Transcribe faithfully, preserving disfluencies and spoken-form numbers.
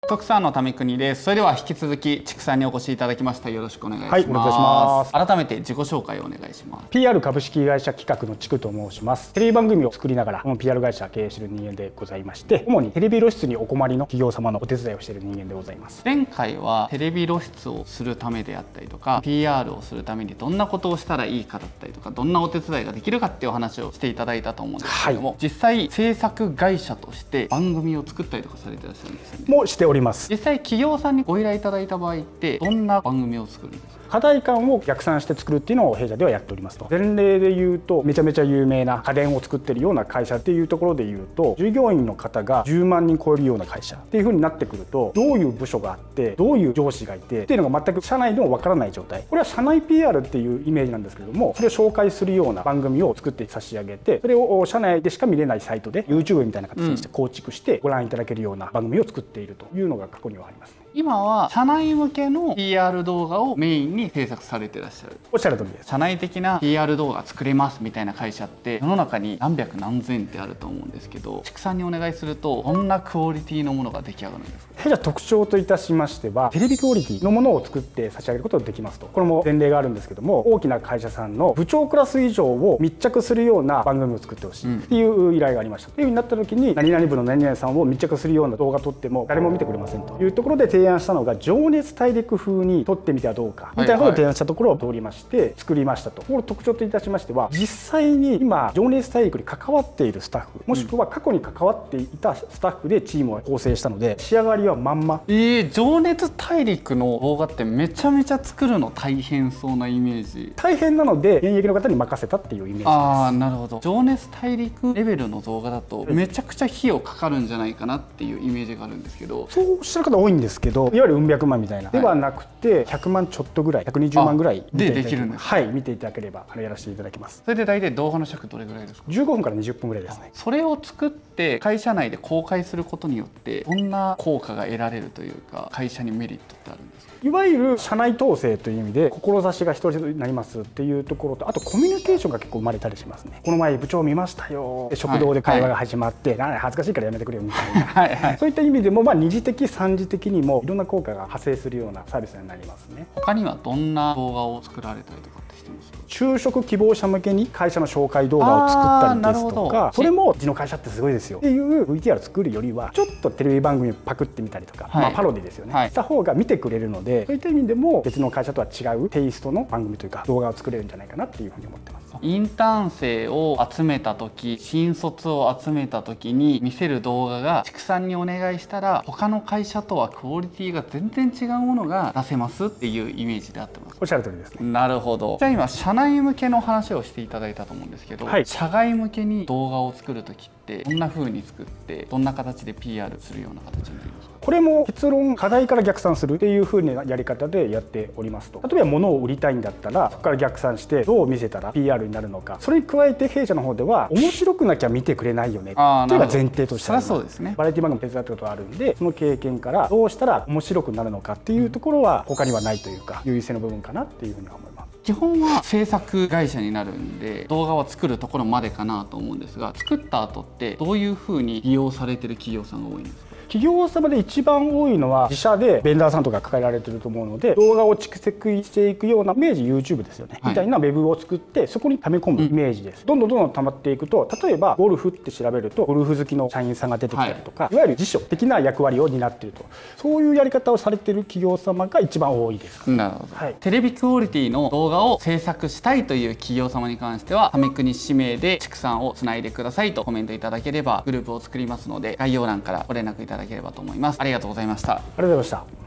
徳さんのため国です。それでは引き続き畜産にお越しいただきました。よろしくお願いします。 はい、お願いします。 改めて自己紹介をお願いします。 ピーアール 株式会社企画のチクと申します。テレビ番組を作りながらこの ピーアール 会社経営している人間でございまして、主にテレビ露出にお困りの企業様のお手伝いをしている人間でございます。 前回はテレビ露出をするためであったりとか ピーアール をするためにどんなことをしたらいいかだったりとか、どんなお手伝いができるかっていうお話をしていただいたと思うんですけども、はい、実際制作会社として番組を作ったりとかされてらっしゃるんですよね。 もうしております。 実際企業さんにご依頼いただいた場合ってどんな番組を作るんですか？ 課題感を逆算して作るっていうのを弊社ではやっておりますと。前例で言うと、めちゃめちゃ有名な家電を作ってるような会社っていうところで言うと、従業員の方がじゅうまんにん超えるような会社っていう風になってくると、どういう部署があってどういう上司がいてっていうのが全く社内でもわからない状態。これは社内 ピーアール っていうイメージなんですけれども、それを紹介するような番組を作って差し上げて、それを社内でしか見れないサイトで YouTube みたいな形にして構築してご覧いただけるような番組を作っているというのが過去にはありますね。 今は社内向けの ピーアール 動画をメインに制作されてらっしゃる。 おっしゃる通りです。 社内的な ピーアール 動画作れますみたいな会社って世の中に何百何千ってあると思うんですけど、畜産にお願いするとどんなクオリティのものが出来上がるんですか？ 弊社特徴といたしましては、テレビクオリティのものを作って差し上げることができますと。これも前例があるんですけども、大きな会社さんの部長クラス以上を密着するような番組を作ってほしいっていう依頼がありました。っていう風になった時に、何々部の何々さんを密着するような動画撮っても誰も見てくれませんというところで提案したのが、情熱大陸風に撮ってみてはどうかみたいなことを提案したところを通りまして作りましたと。この特徴といたしましては、実際に今情熱大陸に関わっているスタッフ、もしくは過去に関わっていたスタッフでチームを構成したので、仕上がりはまんま。 えー、情熱大陸の動画ってめちゃめちゃ作るの大変そうなイメージ。 大変なので現役の方に任せたっていうイメージです。 ああ、なるほど。情熱大陸レベルの動画だとめちゃくちゃ費用かかるんじゃないかなっていうイメージがあるんですけど、 そうおっしゃる方多いんですけど、いわゆるうん百万みたいな、はい、ではなくてひゃくまんちょっとぐらい、ひゃくにじゅうまんぐらいでできるんですか？ はい、見ていただければやらせていただきます。 それで大体動画の尺どれぐらいですか？ じゅうごふんからにじゅっぷんぐらいですね。 それを作って会社内で公開することによってどんな効果が得られるというか、会社にメリットってあるんですか？ いわゆる社内統制という意味で志が一つになりますっていうところと、あとコミュニケーションが結構生まれたりしますね。この前部長見ましたよ、食堂で会話が始まって、はい、恥ずかしいからやめてくれよみたいなはい、はい、そういった意味でも、まあ、二次的三次的にもいろんな効果が派生するようなサービスになりますね。 他にはどんな動画を作られたりとかってしてますか？ 就職希望者向けに会社の紹介動画を作ったりですとか、それもうちの会社ってすごいですよっていう ブイティーアール 作るよりは、ちょっとテレビ番組パクってみたりとか、はい、まあパロディですよね、はい、した方が見てくれるので、そういった意味でも別の会社とは違うテイストの番組というか動画を作れるんじゃないかなっていうふうに思ってます。 インターン生を集めた時、新卒を集めた時に見せる動画が畜産にお願いしたら他の会社とはクオリティが全然違うものが出せますっていうイメージであってます。 おっしゃる通りですね。 なるほど。じゃあ今社内向けの話をしていただいたと思うんですけど、はい、社外向けに動画を作る時ってどんな風に作ってどんな形で ピーアール するような形になりますか？ これも結論、課題から逆算するっていう風なやり方でやっておりますと。例えば物を売りたいんだったら、そこから逆算してどう見せたら ピーアール になるのか。それに加えて弊社の方では面白くなきゃ見てくれないよねっていうのが前提としてあります。そうですね。バラエティ番組手伝ったことがあるんで、その経験からどうしたら面白くなるのかっていうところは他にはないというか、優位性の部分かなっていうふうには思います。 基本は制作会社になるんで動画を作るところまでかなと思うんですが、作った後ってどういうふうに利用されてる企業さんが多いんですか？ 企業様で一番多いのは自社でベンダーさんとか抱えられてると思うので、動画を蓄積していくようなイメージ YouTube ですよね、はい、みたいなウェブを作ってそこに溜め込むイメージです、うん、どんどんどんどん溜まっていくと、例えばゴルフって調べるとゴルフ好きの社員さんが出てきたりとか、はい、いわゆる辞書的な役割を担っていると、そういうやり方をされている企業様が一番多いです。 なるほど、はい、テレビクオリティの動画を制作したいという企業様に関しては、ため国指名で畜産をつないでくださいとコメントいただければグループを作りますので、概要欄からご連絡いただければと思います。ありがとうございました。 ありがとうございました。